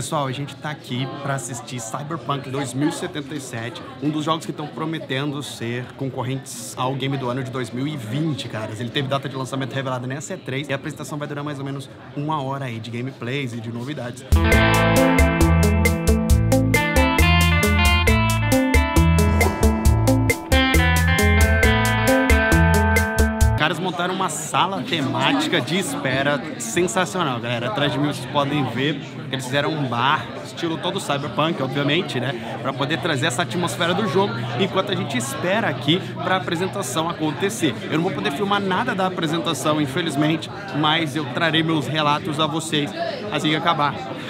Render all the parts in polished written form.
Pessoal, a gente tá aqui para assistir Cyberpunk 2077, um dos jogos que estão prometendo ser concorrentes ao Game do Ano de 2020, caras. Ele teve data de lançamento revelada nessa E3 e a apresentação vai durar mais ou menos 1 hora aí de gameplays e de novidades. Os caras montaram uma sala temática de espera sensacional, galera. Atrás de mim vocês podem ver que eles fizeram um bar, estilo todo Cyberpunk, obviamente, né? Pra poder trazer essa atmosfera do jogo, enquanto a gente espera aqui pra apresentação acontecer. Eu não vou poder filmar nada da apresentação, infelizmente, mas eu trarei meus relatos a vocês assim que acabar.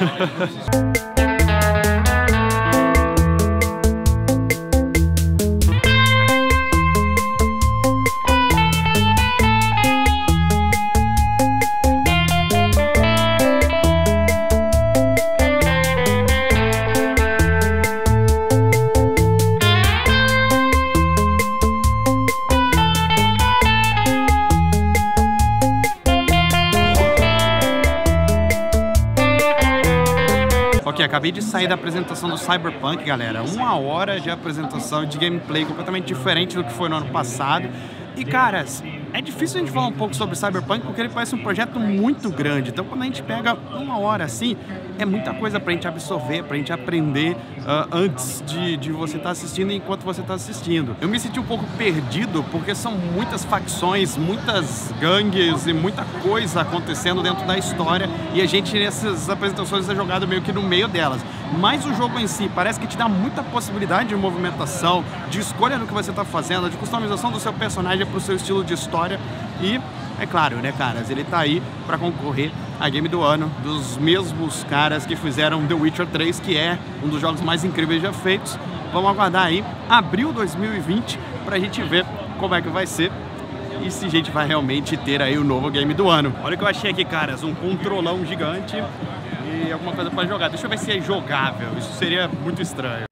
Ok, acabei de sair da apresentação do Cyberpunk, galera. 1 hora de apresentação de gameplay completamente diferente do que foi no ano passado. E, caras, é difícil a gente falar um pouco sobre Cyberpunk porque ele parece um projeto muito grande. Então, quando a gente pega 1 hora assim, é muita coisa pra gente absorver, pra gente aprender antes de você estar assistindo e enquanto você está assistindo. Eu me senti um pouco perdido porque são muitas facções, muitas gangues e muita coisa acontecendo dentro da história e a gente nessas apresentações é jogado meio que no meio delas. Mas o jogo em si parece que te dá muita possibilidade de movimentação, de escolha no que você está fazendo, de customização do seu personagem para o seu estilo de história e, é claro, né, caras, ele tá aí para concorrer a Game do Ano dos mesmos caras que fizeram The Witcher 3, que é um dos jogos mais incríveis já feitos. Vamos aguardar aí abril 2020 pra gente ver como é que vai ser e se a gente vai realmente ter aí o novo Game do Ano. Olha o que eu achei aqui, caras, um controlão gigante e alguma coisa pra jogar. Deixa eu ver se é jogável, isso seria muito estranho.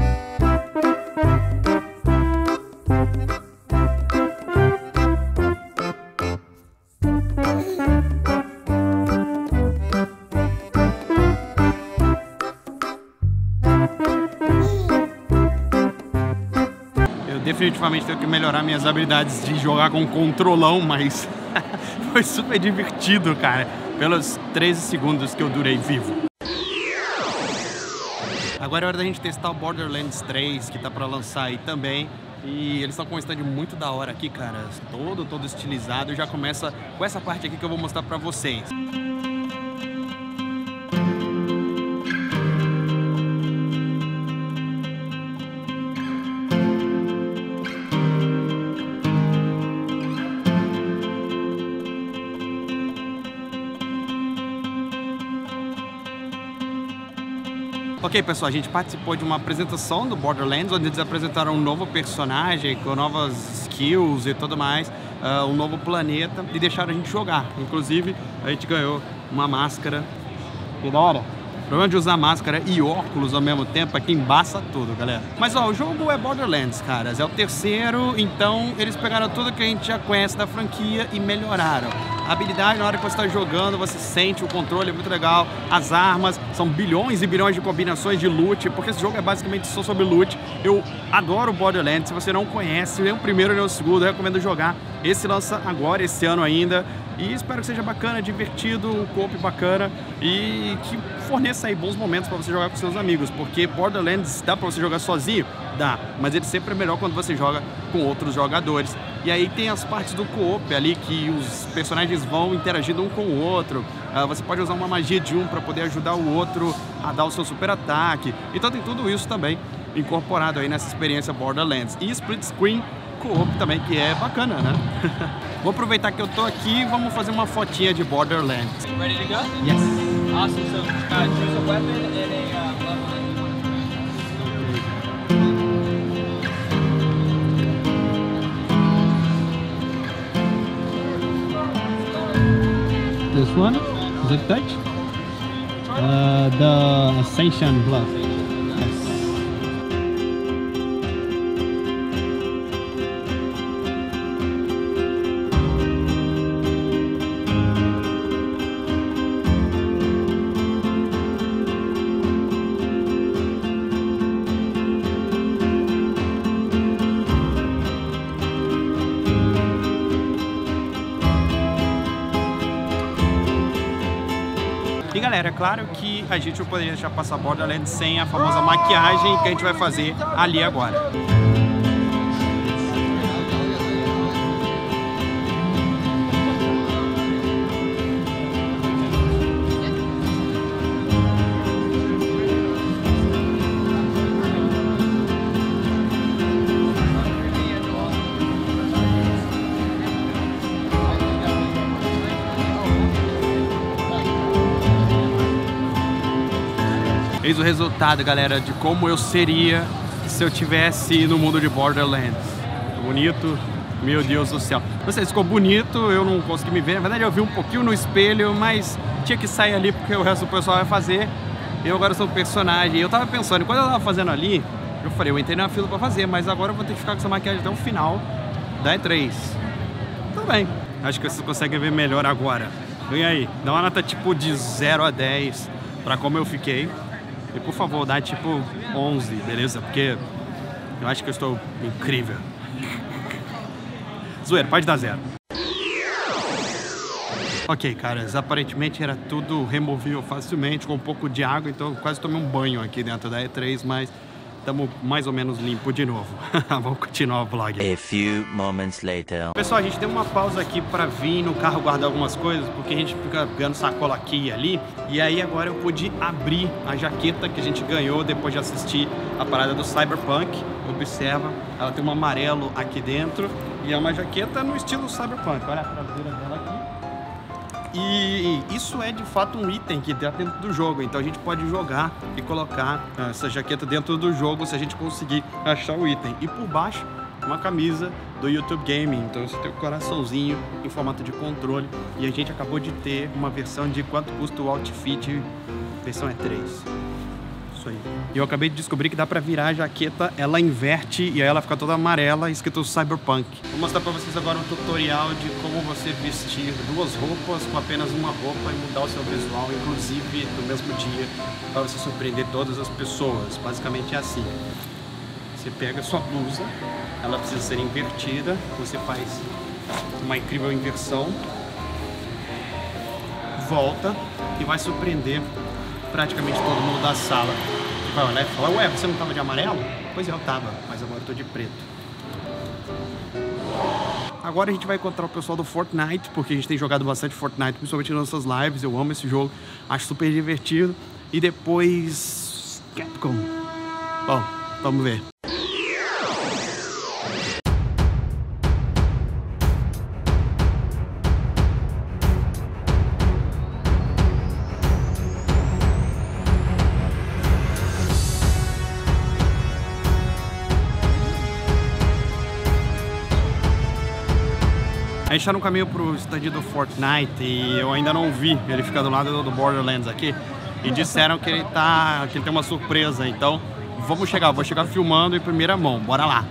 Definitivamente tenho que melhorar minhas habilidades de jogar com controlão, mas foi super divertido, cara, pelos 13 segundos que eu durei vivo. Agora é hora da gente testar o Borderlands 3, que tá pra lançar aí também. E eles estão com um stand muito da hora aqui, cara, todo estilizado. E já começa com essa parte aqui que eu vou mostrar pra vocês. Ok, pessoal, a gente participou de uma apresentação do Borderlands, onde eles apresentaram um novo personagem com novas skills e tudo mais, um novo planeta, e deixaram a gente jogar. Inclusive, a gente ganhou uma máscara. Que da hora! O problema de usar máscara e óculos ao mesmo tempo é que embaça tudo, galera. Mas ó, o jogo é Borderlands, caras. É o terceiro, então eles pegaram tudo que a gente já conhece da franquia e melhoraram. A habilidade, na hora que você está jogando, você sente o controle, é muito legal. As armas, são bilhões e bilhões de combinações de loot, porque esse jogo é basicamente só sobre loot. Eu adoro Borderlands, se você não conhece, nem o primeiro nem o segundo, eu recomendo jogar. Esse lança agora, esse ano ainda. E espero que seja bacana, divertido, um co-op bacana e que forneça aí bons momentos para você jogar com seus amigos, porque Borderlands dá para você jogar sozinho? Dá, mas ele sempre é melhor quando você joga com outros jogadores. E aí tem as partes do co-op ali que os personagens vão interagindo um com o outro. Você pode usar uma magia de um para poder ajudar o outro a dar o seu super ataque. Então tem tudo isso também incorporado aí nessa experiência Borderlands. E split screen co-op também, que é bacana, né? Vou aproveitar que eu tô aqui e vamos fazer uma fotinha de Borderlands. Ready to go? Yes. Awesome. So choose a weapon and a level. This one, is it Dutch? The Ascension Bluff. Yes. E galera, é claro que a gente não poderia deixar passar Borderlands sem a famosa maquiagem que a gente vai fazer ali agora. Eis o resultado, galera, de como eu seria se eu tivesse no mundo de Borderlands. Bonito, meu Deus do céu. Não sei se ficou bonito, eu não consegui me ver. Na verdade, eu vi um pouquinho no espelho, mas tinha que sair ali porque o resto do pessoal vai fazer. Eu agora sou um personagem. Eu tava pensando, quando eu tava fazendo ali, eu falei, eu entrei na fila pra fazer, mas agora eu vou ter que ficar com essa maquiagem até o final da E3. Tudo bem. Acho que vocês conseguem ver melhor agora. E aí, dá uma nota tipo de 0 a 10 pra como eu fiquei. E por favor, dá tipo 11, beleza? Porque eu acho que eu estou incrível. Zoeira, pode dar 0. Ok, caras, aparentemente era tudo removível facilmente com um pouco de água, então eu quase tomei um banho aqui dentro da E3, mas estamos mais ou menos limpo de novo. Vamos continuar o vlog. A few moments later. Pessoal, a gente deu uma pausa aqui pra vir no carro guardar algumas coisas, porque a gente fica ganhando sacola aqui e ali. E aí agora eu pude abrir a jaqueta que a gente ganhou depois de assistir a parada do Cyberpunk. Observa, ela tem um amarelo aqui dentro e é uma jaqueta no estilo Cyberpunk. Olha a traseira dela aqui. E isso é de fato um item que está dentro do jogo, então a gente pode jogar e colocar essa jaqueta dentro do jogo se a gente conseguir achar o item. E por baixo, uma camisa do YouTube Gaming, então você tem o coraçãozinho em formato de controle. E a gente acabou de ter uma versão de quanto custa o outfit, versão E3. Isso aí. E eu acabei de descobrir que dá pra virar a jaqueta, ela inverte e aí ela fica toda amarela, escrito Cyberpunk. Vou mostrar pra vocês agora um tutorial de como você vestir duas roupas com apenas uma roupa e mudar o seu visual, inclusive no mesmo dia, para você surpreender todas as pessoas. Basicamente é assim. Você pega a sua blusa, ela precisa ser invertida, você faz uma incrível inversão, volta e vai surpreender praticamente todo mundo da sala. Que vai olhar e falar, ué, você não tava de amarelo? Pois é, eu tava, mas agora eu tô de preto. Agora a gente vai encontrar o pessoal do Fortnite, porque a gente tem jogado bastante Fortnite, principalmente nas nossas lives. Eu amo esse jogo, acho super divertido. E depois... Capcom. Bom, vamos ver. A gente tá no caminho pro stand do Fortnite e eu ainda não vi, ele fica do lado do Borderlands aqui. E disseram que ele tem uma surpresa, então vamos chegar, vou chegar filmando em primeira mão, bora lá.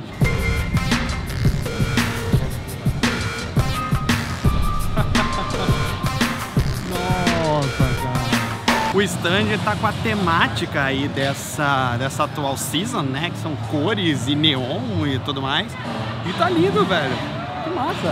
Nossa, cara. O stand tá com a temática aí dessa atual season, né? Que são cores e neon e tudo mais. E tá lindo, velho. Que massa!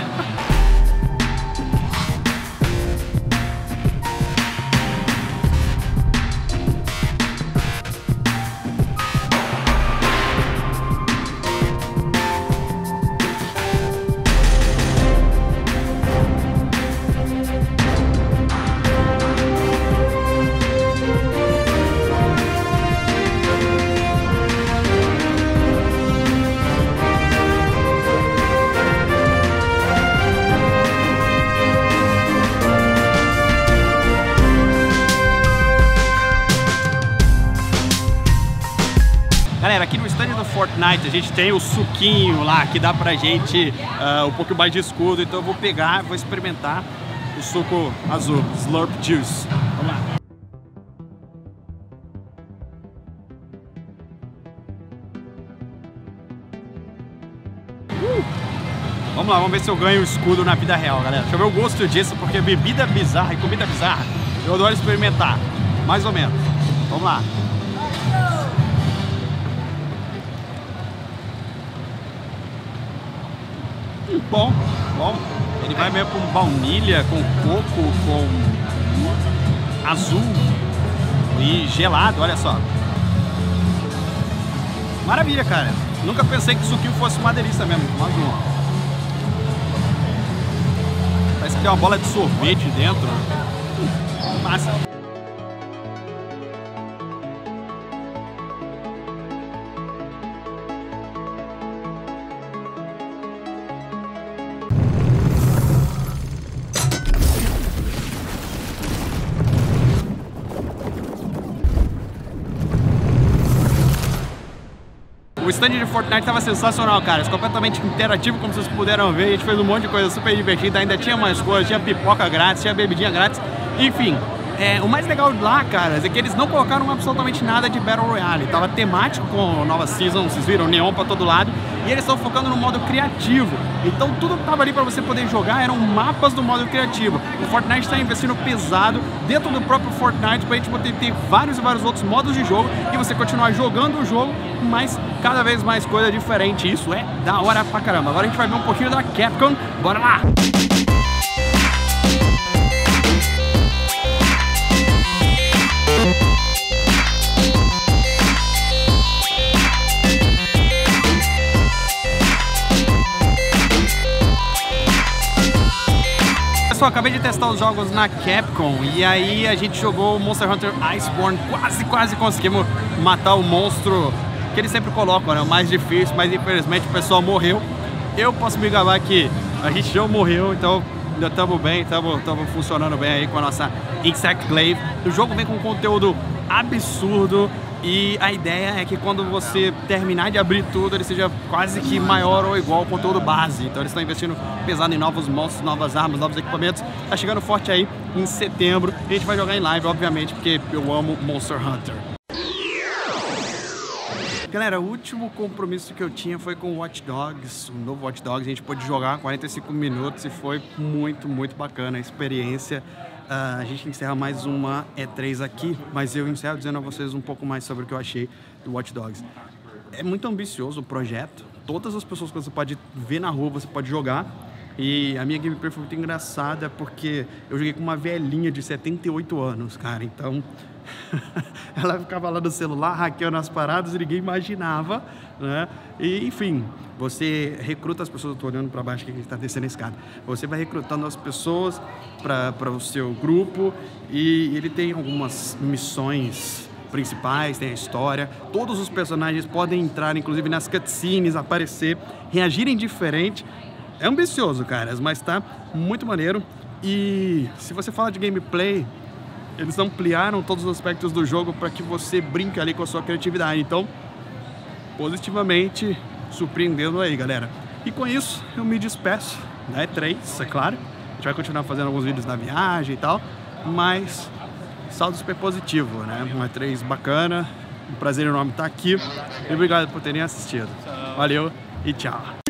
Galera, aqui no stand do Fortnite a gente tem o suquinho lá que dá pra gente um pouco mais de escudo, então eu vou pegar, vou experimentar o suco azul, Slurp Juice. Vamos lá. Vamos lá, vamos ver se eu ganho o escudo na vida real, galera. Deixa eu ver o gosto disso, porque bebida bizarra e comida bizarra eu adoro experimentar, mais ou menos. Vamos lá. Bom, bom. Ele vai meio com baunilha, com coco, com azul e gelado, olha só. Maravilha, cara. Nunca pensei que isso aqui fosse uma delícia mesmo. Mais uma. Parece que tem uma bola de sorvete dentro. Massa. O stand de Fortnite tava sensacional, cara. Completamente interativo, como vocês puderam ver. A gente fez um monte de coisa super divertida. Ainda tinha mais coisas, tinha pipoca grátis, tinha bebidinha grátis. Enfim, o mais legal lá, cara, é que eles não colocaram absolutamente nada de Battle Royale. Tava temático com a nova season, vocês viram, neon pra todo lado. E eles estão focando no modo criativo. Então tudo que tava ali pra você poder jogar eram mapas do modo criativo. O Fortnite está investindo pesado dentro do próprio Fortnite pra gente poder ter vários e vários outros modos de jogo e você continuar jogando o jogo, mas cada vez mais coisa diferente. Isso é da hora pra caramba. Agora a gente vai ver um pouquinho da Capcom. Bora lá! Pessoal, acabei de testar os jogos na Capcom e aí a gente jogou o Monster Hunter Iceborne, quase conseguimos matar o monstro que eles sempre colocam, né? O mais difícil, mas infelizmente o pessoal morreu. Eu posso me gabar que a gente não morreu, então ainda estamos bem, estamos funcionando bem aí com a nossa Insectglaive. O jogo vem com um conteúdo absurdo. E a ideia é que quando você terminar de abrir tudo, ele seja quase que maior ou igual ao conteúdo base. Então eles estão investindo pesado em novos monstros, novas armas, novos equipamentos. Tá chegando forte aí em setembro. A gente vai jogar em live, obviamente, porque eu amo Monster Hunter. Galera, o último compromisso que eu tinha foi com o Watch Dogs, o novo Watch Dogs. A gente pôde jogar 45 minutos e foi muito bacana a experiência. A gente encerra mais uma E3 aqui, mas eu encerro dizendo a vocês um pouco mais sobre o que eu achei do Watch Dogs. É muito ambicioso o projeto, todas as pessoas que você pode ver na rua, você pode jogar. E a minha gameplay foi muito engraçada porque eu joguei com uma velhinha de 78 anos, cara, então... ela ficava lá no celular, hackeando as paradas e ninguém imaginava, né? E, enfim, você recruta as pessoas. Eu tô olhando para baixo que a gente tá descendo a escada. Você vai recrutando as pessoas para o seu grupo e ele tem algumas missões principais, tem a história. Todos os personagens podem entrar, inclusive nas cutscenes, aparecer, reagirem diferente. É ambicioso, caras, mas tá muito maneiro. E se você fala de gameplay, eles ampliaram todos os aspectos do jogo para que você brinque ali com a sua criatividade. Então, positivamente surpreendendo aí, galera. E com isso, eu me despeço da E3, é claro. A gente vai continuar fazendo alguns vídeos da viagem e tal, mas saldo super positivo, né? Uma E3 bacana, um prazer enorme estar aqui. E obrigado por terem assistido. Valeu e tchau.